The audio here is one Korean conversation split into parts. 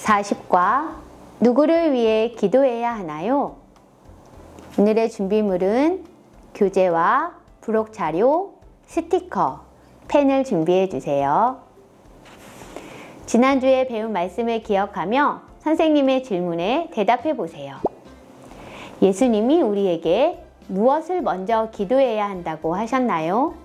40과 누구를 위해 기도해야 하나요? 오늘의 준비물은 교재와 부록 자료, 스티커, 펜을 준비해 주세요. 지난주에 배운 말씀을 기억하며 선생님의 질문에 대답해 보세요. 예수님이 우리에게 무엇을 먼저 기도해야 한다고 하셨나요?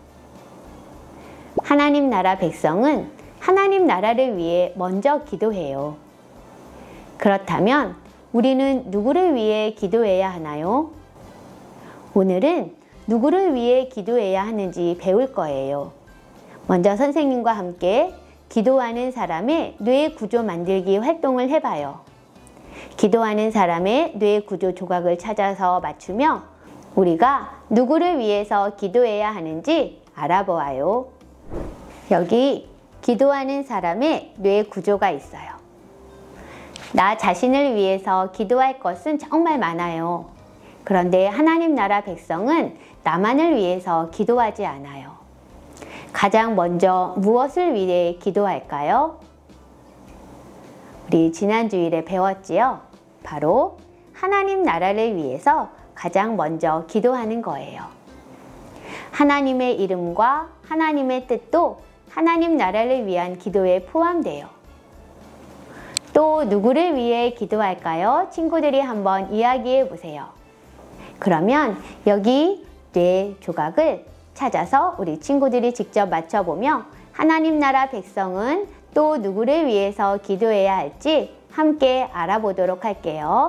하나님 나라 백성은 하나님 나라를 위해 먼저 기도해요. 그렇다면 우리는 누구를 위해 기도해야 하나요? 오늘은 누구를 위해 기도해야 하는지 배울 거예요. 먼저 선생님과 함께 기도하는 사람의 뇌 구조 만들기 활동을 해봐요. 기도하는 사람의 뇌 구조 조각을 찾아서 맞추며 우리가 누구를 위해서 기도해야 하는지 알아보아요. 여기 기도하는 사람의 뇌 구조가 있어요. 나 자신을 위해서 기도할 것은 정말 많아요. 그런데 하나님 나라 백성은 나만을 위해서 기도하지 않아요. 가장 먼저 무엇을 위해 기도할까요? 우리 지난 주일에 배웠지요? 바로 하나님 나라를 위해서 가장 먼저 기도하는 거예요. 하나님의 이름과 하나님의 뜻도 하나님 나라를 위한 기도에 포함돼요. 또 누구를 위해 기도할까요? 친구들이 한번 이야기해 보세요. 그러면 여기 뇌 조각을 찾아서 우리 친구들이 직접 맞춰보며 하나님 나라 백성은 또 누구를 위해서 기도해야 할지 함께 알아보도록 할게요.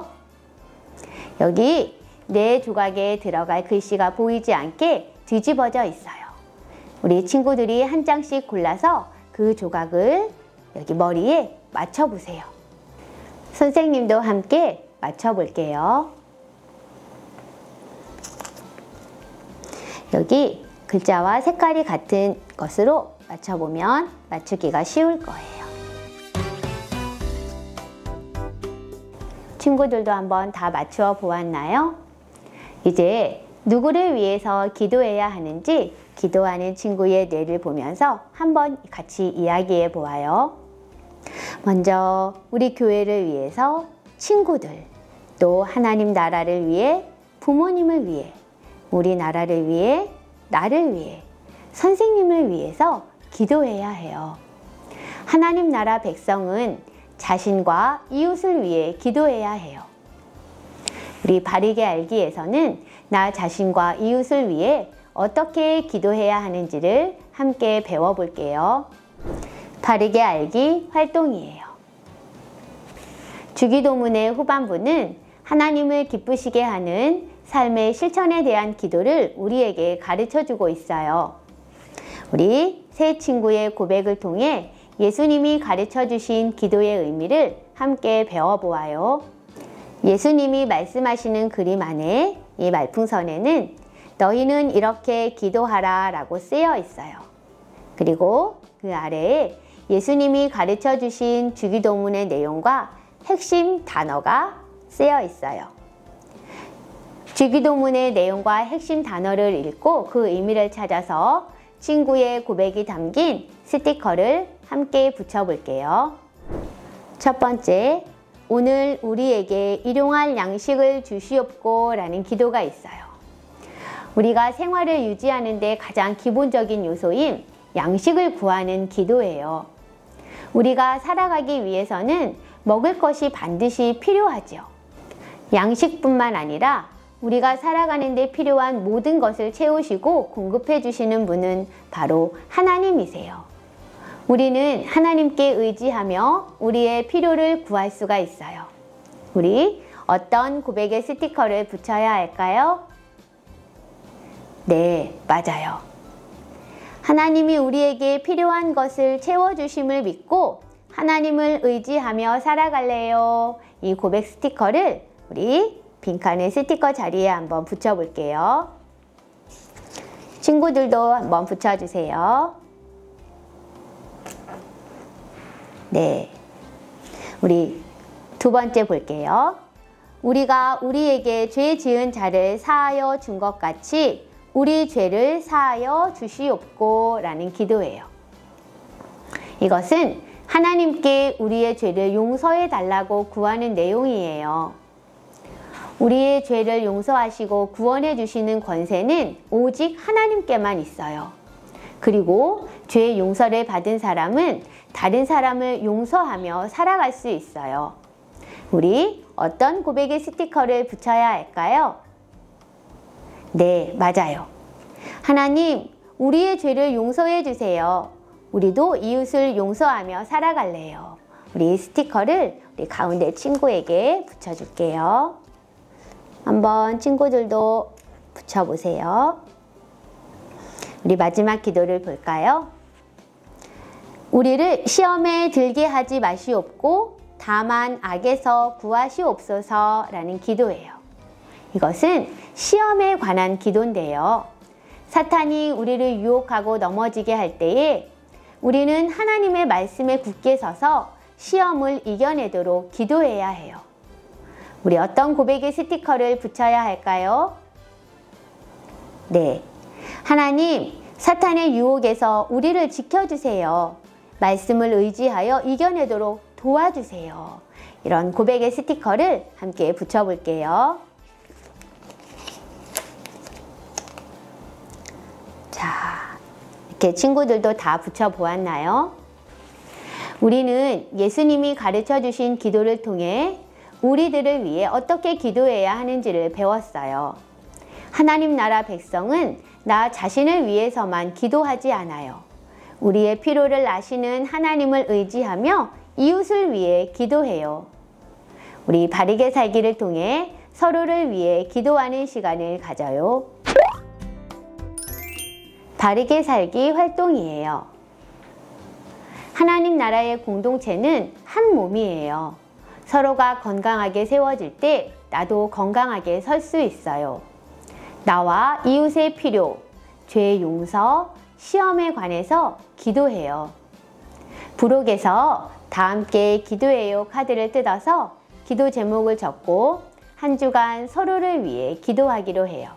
여기 뇌 조각에 들어갈 글씨가 보이지 않게 뒤집어져 있어요. 우리 친구들이 한 장씩 골라서 그 조각을 여기 머리에 맞춰보세요. 선생님도 함께 맞춰볼게요. 여기 글자와 색깔이 같은 것으로 맞춰보면 맞추기가 쉬울 거예요. 친구들도 한번 다 맞추어 보았나요? 이제 누구를 위해서 기도해야 하는지 기도하는 친구의 뇌를 보면서 한번 같이 이야기해 보아요. 먼저 우리 교회를 위해서, 친구들, 또 하나님 나라를 위해, 부모님을 위해, 우리 나라를 위해, 나를 위해, 선생님을 위해서 기도해야 해요. 하나님 나라 백성은 자신과 이웃을 위해 기도해야 해요. 우리 바르게 알기에서는 나 자신과 이웃을 위해 어떻게 기도해야 하는지를 함께 배워볼게요. 바르게 알기 활동이에요. 주기도문의 후반부는 하나님을 기쁘시게 하는 삶의 실천에 대한 기도를 우리에게 가르쳐주고 있어요. 우리 새 친구의 고백을 통해 예수님이 가르쳐주신 기도의 의미를 함께 배워보아요. 예수님이 말씀하시는 그림 안에 이 말풍선에는 너희는 이렇게 기도하라 라고 쓰여 있어요. 그리고 그 아래에 예수님이 가르쳐주신 주기도문의 내용과 핵심 단어가 쓰여 있어요. 주기도문의 내용과 핵심 단어를 읽고 그 의미를 찾아서 친구의 고백이 담긴 스티커를 함께 붙여볼게요. 첫 번째, 오늘 우리에게 일용할 양식을 주시옵고 라는 기도가 있어요. 우리가 생활을 유지하는 데 가장 기본적인 요소인 양식을 구하는 기도예요. 우리가 살아가기 위해서는 먹을 것이 반드시 필요하죠. 양식뿐만 아니라 우리가 살아가는 데 필요한 모든 것을 채우시고 공급해 주시는 분은 바로 하나님이세요. 우리는 하나님께 의지하며 우리의 필요를 구할 수가 있어요. 우리 어떤 고백의 스티커를 붙여야 할까요? 네, 맞아요. 하나님이 우리에게 필요한 것을 채워주심을 믿고 하나님을 의지하며 살아갈래요. 이 고백 스티커를 우리 빈칸의 스티커 자리에 한번 붙여볼게요. 친구들도 한번 붙여주세요. 네, 우리 두 번째 볼게요. 우리가 우리에게 죄 지은 자를 사하여 준 것 같이 우리 죄를 사하여 주시옵고 라는 기도예요. 이것은 하나님께 우리의 죄를 용서해 달라고 구하는 내용이에요. 우리의 죄를 용서하시고 구원해 주시는 권세는 오직 하나님께만 있어요. 그리고 죄의 용서를 받은 사람은 다른 사람을 용서하며 살아갈 수 있어요. 우리 어떤 고백의 스티커를 붙여야 할까요? 네, 맞아요. 하나님, 우리의 죄를 용서해 주세요. 우리도 이웃을 용서하며 살아갈래요. 우리 스티커를 우리 가운데 친구에게 붙여줄게요. 한번 친구들도 붙여보세요. 우리 마지막 기도를 볼까요? 우리를 시험에 들게 하지 마시옵고 다만 악에서 구하시옵소서 라는 기도예요. 이것은 시험에 관한 기도인데요. 사탄이 우리를 유혹하고 넘어지게 할 때에 우리는 하나님의 말씀에 굳게 서서 시험을 이겨내도록 기도해야 해요. 우리 어떤 고백의 스티커를 붙여야 할까요? 네. 하나님, 사탄의 유혹에서 우리를 지켜주세요. 말씀을 의지하여 이겨내도록 도와주세요. 이런 고백의 스티커를 함께 붙여볼게요. 자, 이렇게 친구들도 다 붙여보았나요? 우리는 예수님이 가르쳐 주신 기도를 통해 우리들을 위해 어떻게 기도해야 하는지를 배웠어요. 하나님 나라 백성은 나 자신을 위해서만 기도하지 않아요. 우리의 필요를 아시는 하나님을 의지하며 이웃을 위해 기도해요. 우리 바르게 살기를 통해 서로를 위해 기도하는 시간을 가져요. 바르게 살기 활동이에요. 하나님 나라의 공동체는 한 몸이에요. 서로가 건강하게 세워질 때 나도 건강하게 설 수 있어요. 나와 이웃의 필요, 죄 용서, 시험에 관해서 기도해요. 부록에서 다 함께 기도해요 카드를 뜯어서 기도 제목을 적고 한 주간 서로를 위해 기도하기로 해요.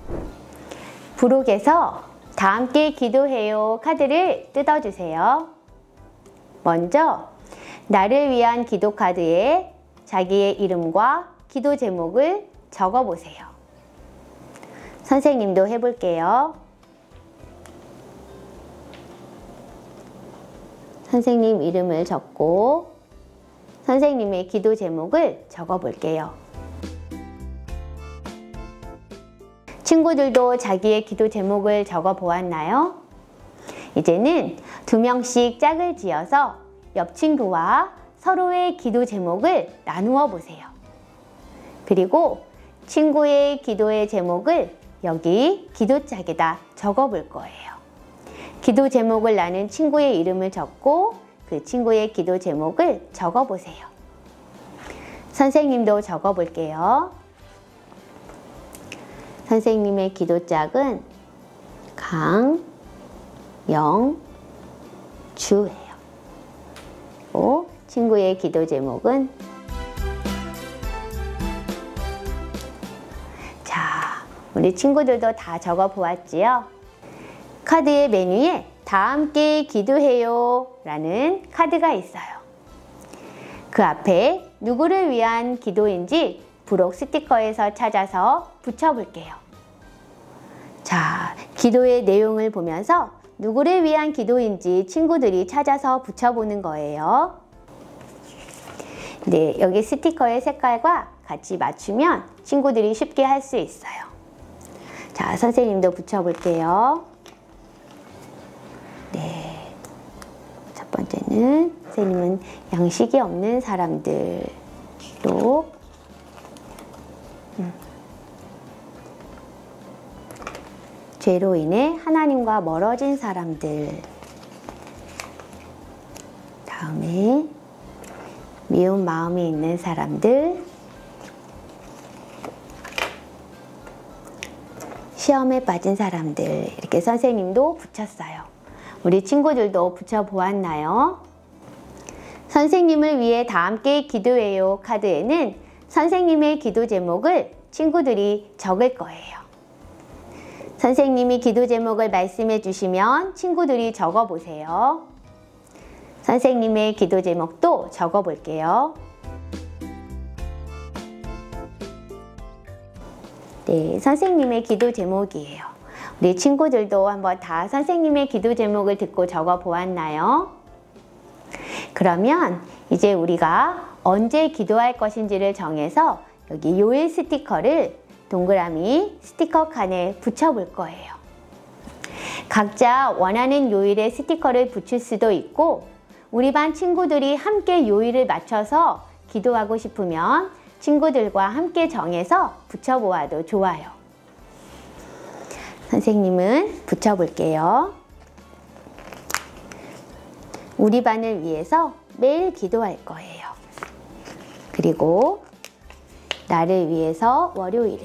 부록에서 다 함께 기도해요 카드를 뜯어주세요. 먼저 나를 위한 기도 카드에 자기의 이름과 기도 제목을 적어보세요. 선생님도 해볼게요. 선생님 이름을 적고 선생님의 기도 제목을 적어볼게요. 친구들도 자기의 기도 제목을 적어보았나요? 이제는 2명씩 짝을 지어서 옆 친구와 서로의 기도 제목을 나누어 보세요. 그리고 친구의 기도의 제목을 여기 기도짝에다 적어볼 거예요. 기도 제목을 나눈 친구의 이름을 적고 그 친구의 기도 제목을 적어보세요. 선생님도 적어볼게요. 선생님의 기도짝은 강영주예요. 친구의 기도 제목은 자, 우리 친구들도 다 적어보았지요? 카드의 메뉴에 다 함께 기도해요 라는 카드가 있어요. 그 앞에 누구를 위한 기도인지 부록 스티커에서 찾아서 붙여볼게요. 자, 기도의 내용을 보면서 누구를 위한 기도인지 친구들이 찾아서 붙여보는 거예요. 네, 여기 스티커의 색깔과 같이 맞추면 친구들이 쉽게 할 수 있어요. 자, 선생님도 붙여볼게요. 네, 첫 번째는 선생님은 양식이 없는 사람들로 죄로 인해 하나님과 멀어진 사람들, 다음에 미운 마음이 있는 사람들, 시험에 빠진 사람들, 이렇게 선생님도 붙였어요. 우리 친구들도 붙여보았나요? 선생님을 위해 다 함께 기도해요 카드에는 선생님의 기도 제목을 친구들이 적을 거예요. 선생님이 기도 제목을 말씀해 주시면 친구들이 적어보세요. 선생님의 기도 제목도 적어 볼게요. 네, 선생님의 기도 제목이에요. 우리 친구들도 한번 다 선생님의 기도 제목을 듣고 적어 보았나요? 그러면 이제 우리가 언제 기도할 것인지를 정해서 여기 요일 스티커를 동그라미 스티커 칸에 붙여 볼 거예요. 각자 원하는 요일에 스티커를 붙일 수도 있고 우리 반 친구들이 함께 요일을 맞춰서 기도하고 싶으면 친구들과 함께 정해서 붙여 보아도 좋아요. 선생님은 붙여 볼게요. 우리 반을 위해서 매일 기도할 거예요. 그리고 나를 위해서 월요일에,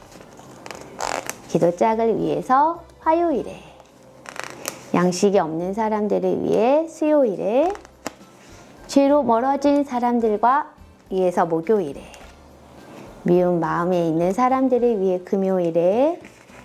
기도짝을 위해서 화요일에, 양식이 없는 사람들을 위해 수요일에, 죄로 멀어진 사람들과 위해서 목요일에, 미운 마음에 있는 사람들을 위해 금요일에,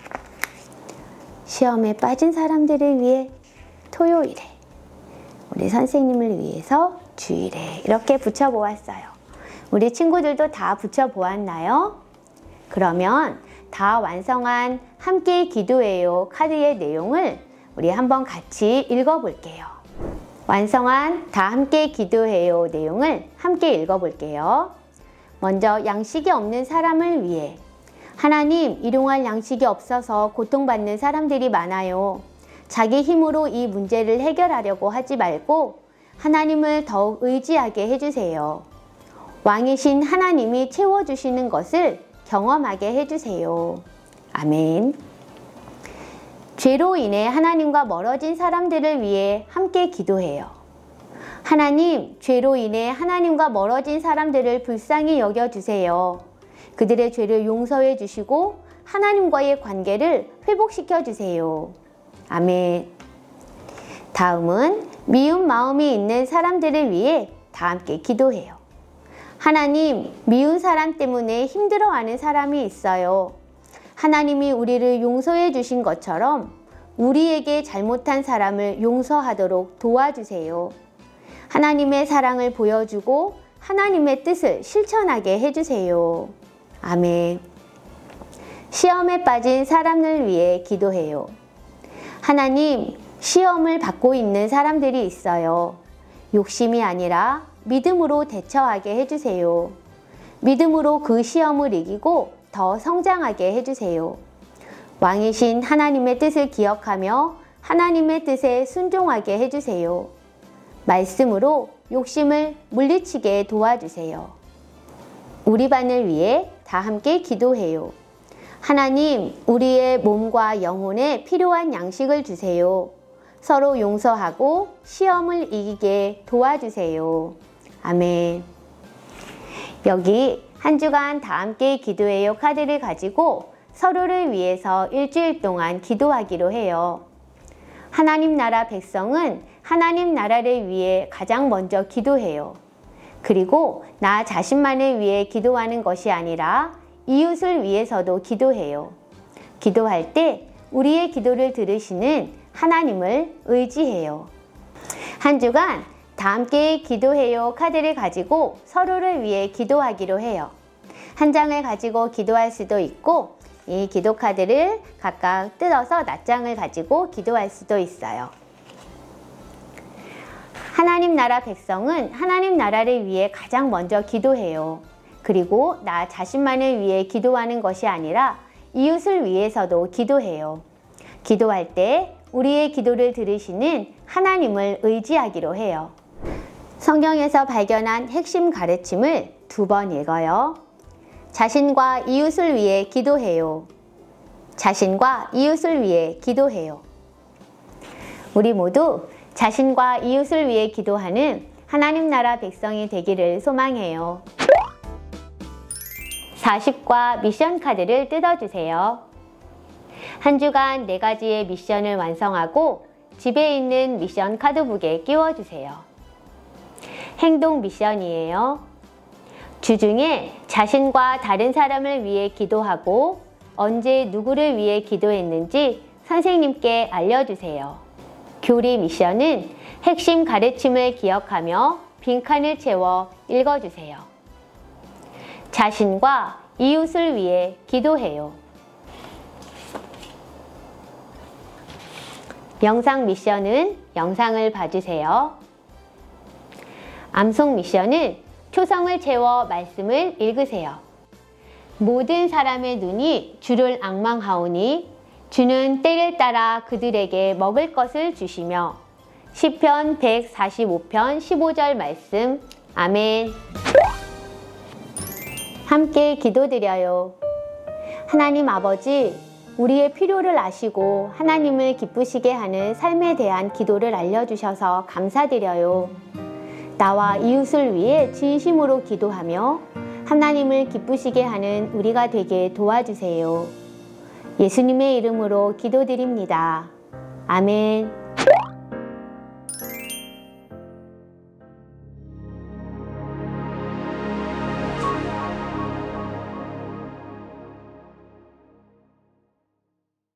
시험에 빠진 사람들을 위해 토요일에, 우리 선생님을 위해서 주일에 이렇게 붙여보았어요. 우리 친구들도 다 붙여보았나요? 그러면 다 완성한 함께 기도해요 카드의 내용을 우리 한번 같이 읽어볼게요. 완성한 다 함께 기도해요 내용을 함께 읽어볼게요. 먼저 양식이 없는 사람을 위해 하나님, 일용할 양식이 없어서 고통받는 사람들이 많아요. 자기 힘으로 이 문제를 해결하려고 하지 말고 하나님을 더욱 의지하게 해주세요. 왕이신 하나님이 채워주시는 것을 경험하게 해주세요. 아멘. 죄로 인해 하나님과 멀어진 사람들을 위해 함께 기도해요. 하나님, 죄로 인해 하나님과 멀어진 사람들을 불쌍히 여겨주세요. 그들의 죄를 용서해 주시고 하나님과의 관계를 회복시켜 주세요. 아멘. 다음은 미운 마음이 있는 사람들을 위해 다 함께 기도해요. 하나님, 미운 사람 때문에 힘들어하는 사람이 있어요. 하나님이 우리를 용서해 주신 것처럼 우리에게 잘못한 사람을 용서하도록 도와주세요. 하나님의 사랑을 보여주고 하나님의 뜻을 실천하게 해주세요. 아멘. 시험에 빠진 사람을 위해 기도해요. 하나님, 시험을 받고 있는 사람들이 있어요. 욕심이 아니라 믿음으로 대처하게 해주세요. 믿음으로 그 시험을 이기고 더 성장하게 해주세요. 왕이신 하나님의 뜻을 기억하며 하나님의 뜻에 순종하게 해주세요. 말씀으로 욕심을 물리치게 도와주세요. 우리 반을 위해 다 함께 기도해요. 하나님, 우리의 몸과 영혼에 필요한 양식을 주세요. 서로 용서하고 시험을 이기게 도와주세요. 아멘. 여기 한 주간 다 함께 기도해요 카드를 가지고 서로를 위해서 일주일 동안 기도하기로 해요. 하나님 나라 백성은 하나님 나라를 위해 가장 먼저 기도해요. 그리고 나 자신만을 위해 기도하는 것이 아니라 이웃을 위해서도 기도해요. 기도할 때 우리의 기도를 들으시는 하나님을 의지해요. 한 주간 다 함께 기도해요 카드를 가지고 서로를 위해 기도하기로 해요. 한 장을 가지고 기도할 수도 있고 이 기도 카드를 각각 뜯어서 낱장을 가지고 기도할 수도 있어요. 하나님 나라 백성은 하나님 나라를 위해 가장 먼저 기도해요. 그리고 나 자신만을 위해 기도하는 것이 아니라 이웃을 위해서도 기도해요. 기도할 때 우리의 기도를 들으시는 하나님을 의지하기로 해요. 성경에서 발견한 핵심 가르침을 2번 읽어요. 자신과 이웃을 위해 기도해요. 자신과 이웃을 위해 기도해요. 우리 모두 자신과 이웃을 위해 기도하는 하나님 나라 백성이 되기를 소망해요. 40과 미션 카드를 뜯어주세요. 한 주간 4가지의 미션을 완성하고 집에 있는 미션 카드북에 끼워주세요. 행동 미션이에요. 주중에 자신과 다른 사람을 위해 기도하고 언제 누구를 위해 기도했는지 선생님께 알려주세요. 교리 미션은 핵심 가르침을 기억하며 빈칸을 채워 읽어주세요. 자신과 이웃을 위해 기도해요. 명상 미션은 영상을 봐주세요. 암송 미션은 초성을 채워 말씀을 읽으세요. 모든 사람의 눈이 주를 앙망하오니 주는 때를 따라 그들에게 먹을 것을 주시며 시편 145편 15절 말씀. 아멘. 함께 기도드려요. 하나님 아버지, 우리의 필요를 아시고 하나님을 기쁘시게 하는 삶에 대한 기도를 알려주셔서 감사드려요. 나와 이웃을 위해 진심으로 기도하며 하나님을 기쁘시게 하는 우리가 되게 도와주세요. 예수님의 이름으로 기도드립니다. 아멘.